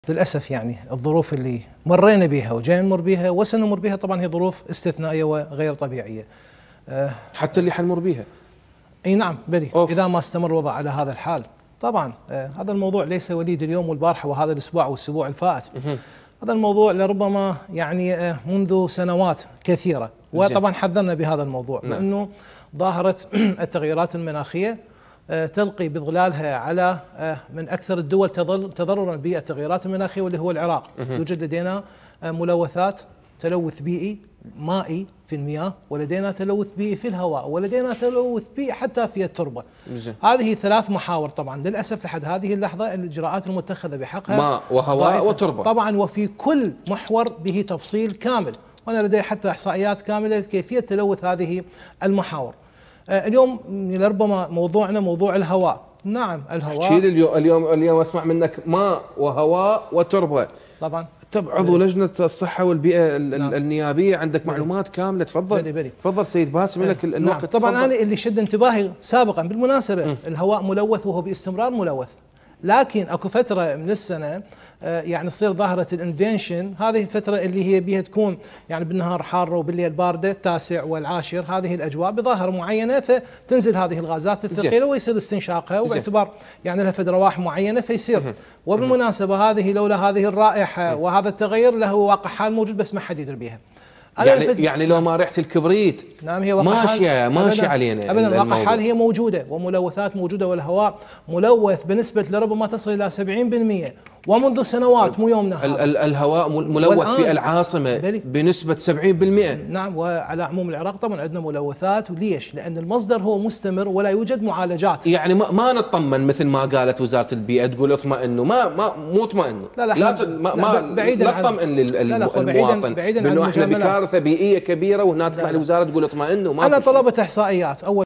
للأسف يعني الظروف اللي مرينا بها وجاي نمر بها وسنمر بها طبعا هي ظروف استثنائية وغير طبيعية. حتى اللي حنمر بها. اي نعم بلي إذا ما استمر الوضع على هذا الحال طبعا هذا الموضوع ليس وليد اليوم والبارحة وهذا الأسبوع والأسبوع الفائت. هذا الموضوع لربما يعني منذ سنوات كثيرة، وطبعا حذرنا بهذا الموضوع لأنه ظاهرة التغيرات المناخية تلقي بظلالها على من أكثر الدول تضررا بالتغيرات المناخية واللي هو العراق. يوجد لدينا ملوثات، تلوث بيئي مائي في المياه، ولدينا تلوث بيئي في الهواء، ولدينا تلوث بيئي حتى في التربة. هذه ثلاث محاور طبعا للأسف لحد هذه اللحظة الإجراءات المتخذة بحقها ماء وهواء وتربة طبعا، وفي كل محور به تفصيل كامل، وأنا لدي حتى إحصائيات كاملة كيفية تلوث هذه المحاور. اليوم لربما موضوعنا موضوع الهواء. نعم الهواء تشيل اليوم اسمع منك ماء وهواء وتربة. طبعا طب عضو لجنة الصحة والبيئة النيابية، عندك معلومات كاملة. تفضل تفضل سيد باسم، لك الوقت. طبعا أنا اللي شد انتباهي سابقا بالمناسبة الهواء ملوث وهو باستمرار ملوث، لكن اكو فتره من السنه يعني تصير ظاهره الانفنشن، هذه الفتره اللي هي بها تكون يعني بالنهار حاره وبالليل بارده، التاسع والعاشر هذه الاجواء بظاهره معينه، فتنزل هذه الغازات الثقيله ويصير استنشاقها، وباعتبار يعني لها فد رواح معينه فيصير. وبالمناسبه هذه لولا هذه الرائحه وهذا التغير له واقع حال موجود بس ما حد يدري بها. يعني لو ما ريحه الكبريت نعم هي ماشيه علينا ابدا، واقع حال هي موجوده وملوثات موجوده، والهواء ملوث بنسبه لربما تصل الى 70%، ومنذ سنوات مو يومنا هذا. الهواء ملوث في العاصمه بنسبه 70%. نعم، وعلى عموم العراق طبعا عندنا ملوثات. وليش؟ لان المصدر هو مستمر ولا يوجد معالجات. يعني ما نطمن مثل ما قالت وزاره البيئه تقول اطمئنوا، مو اطمئنوا، لا بعيدا لا تطمئن للمواطن بانه احنا بكارثه بيئيه كبيره، وهنا تطلع الوزاره تقول اطمئنوا. انا طلبت احصائيات. اول